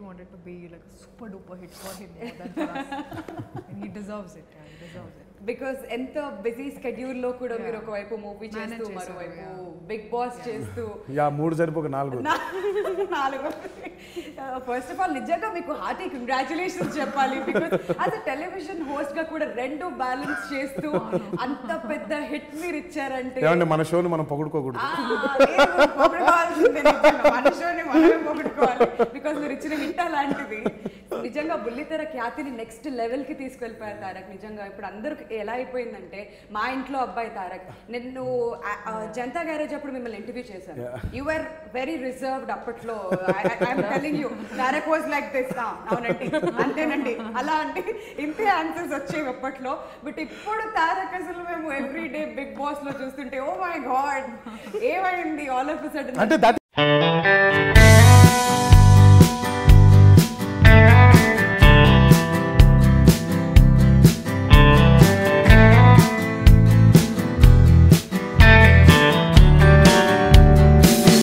wanted to be like a super duper hit for him more than for us. And he deserves it. Yeah, he deserves it. Because ఎంత busy schedule లో కూడా మీరు ఒకవైపు movie చేస్తూ మరోవైపు big boss చేస్తూ 3 సరిపోక 4 first of all నిజంగా మీకు హార్టీ కంగ్రాచులేషన్స్ చెప్పాలి. Because as a television host గా కూడా 2 బ్యాలెన్స్ చేస్తూ అంత పెద్ద హిట్ మీరు ఇచ్చారంటే మన షోని మనం పొగుడుకోకూడదు. పొగుడుకోవాల్సిందే, మన షోని మనమే పొగుడుకోవాలి. బికాస్ మీరు ఇచ్చిన హిట్ అలాంటిది. నిజంగా బుల్లితెర ఖ్యాతిని నెక్స్ట్ లెవెల్ కి తీసుకెళ్ళిపోయారు తారక్. నిజంగా ఇప్పుడు అందరికి ఎలా అయిపోయిందంటే మా ఇంట్లో అబ్బాయి తారక్. నేను జనతా గ్యారేజ్ అప్పుడు మిమ్మల్ని ఇంటర్వ్యూ చేశాను. యు ఆర్ వెరీ రిజర్వ్డ్ అప్పట్లో. I'm telling you Tarak was like this. అవునండి, అంతేనండి, అలా అంటే ఇంతే ఆన్సర్స్ వచ్చేవి అప్పట్లో. బట్ ఇప్పుడు తారక్ అసలు మేము ఎవ్రీ డే బిగ్ బాస్ లో చూస్తుంటే ఓ మై గాడ్ ఏమైంది ఆల్ ఆఫ్ అ సడన్.